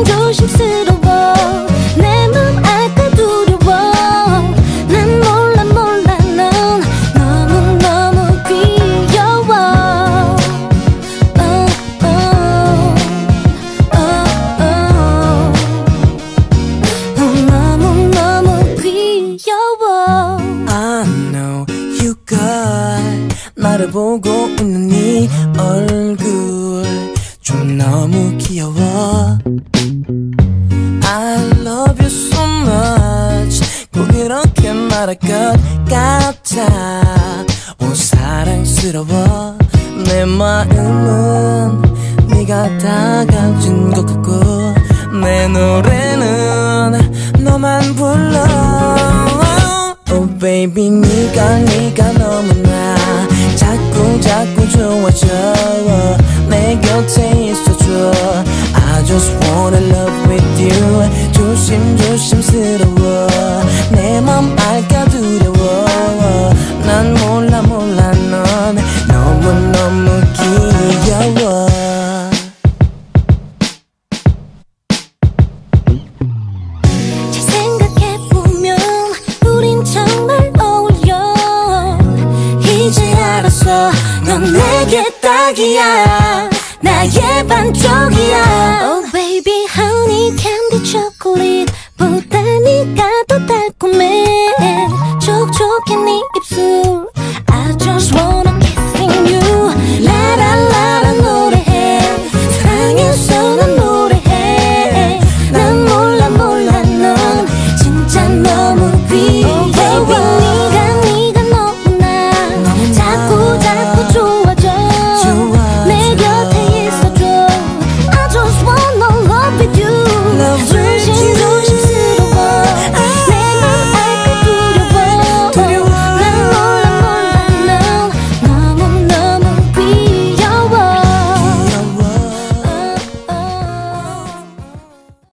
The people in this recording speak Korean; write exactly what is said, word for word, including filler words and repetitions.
조심스러워. 내 맘 알까 두려워. 난 몰라 몰라 넌 너무너무 귀여워. oh, oh, oh, oh. 너무너무 귀여워. I know you got 나를 보고 있는 네 얼굴 좀 너무 귀여워. I love you so much 꼭 이렇게 말할 것 같아. 오 사랑스러워. 내 마음은 네가 다 가진 것 같고 내 노래는 너만 불러. Oh baby 네가 네가 너무나 자꾸 자꾸 좋아져. 내 곁에 있어줘. I just wanna love with you. 조심 조심스러워. 내 맘 알까 두려워. 난 몰라 몰라 넌 너무너무 귀여워. 잘 생각해보면 우린 정말 어울려. 이제 알았어. 넌 내게 딱이야. 나의 반쪽이야. oh.